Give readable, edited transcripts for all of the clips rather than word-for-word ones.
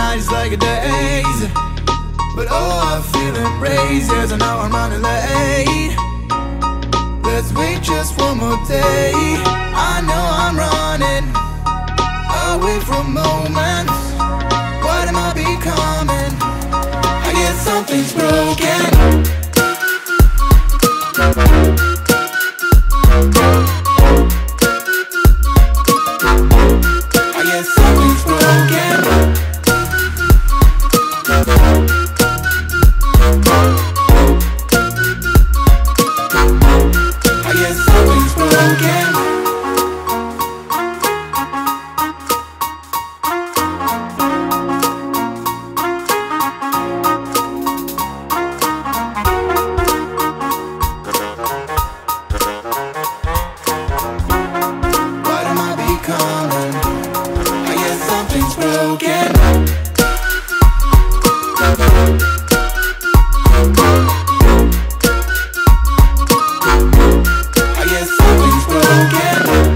night is like a daze, but oh, I feel embraced as I know I'm running late. Let's wait just one more day. I know I'm running away from moments. What am I becoming? I guess something's broken. I guess something's broken. I guess something's broken. What am I becoming? I guess something's broken. I guess something's broken.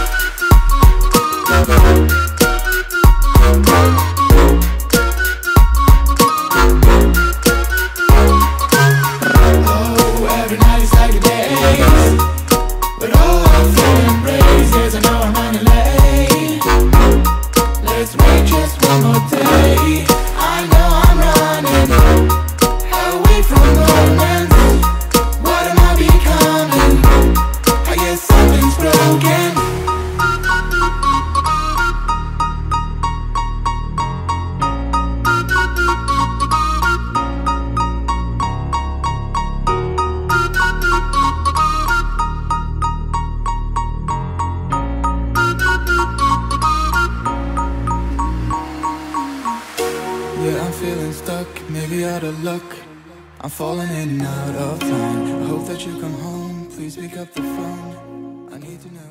Oh, every night is like a daze, but oh, I feel embraced as I know I'm running late. Let's wait just one more day. I know I'm running away from moments. What am I becoming? I guess something's broken. Yeah, I'm feeling stuck, maybe out of luck. I'm falling in and out of time. I hope that you come home, please pick up the phone. I need to know.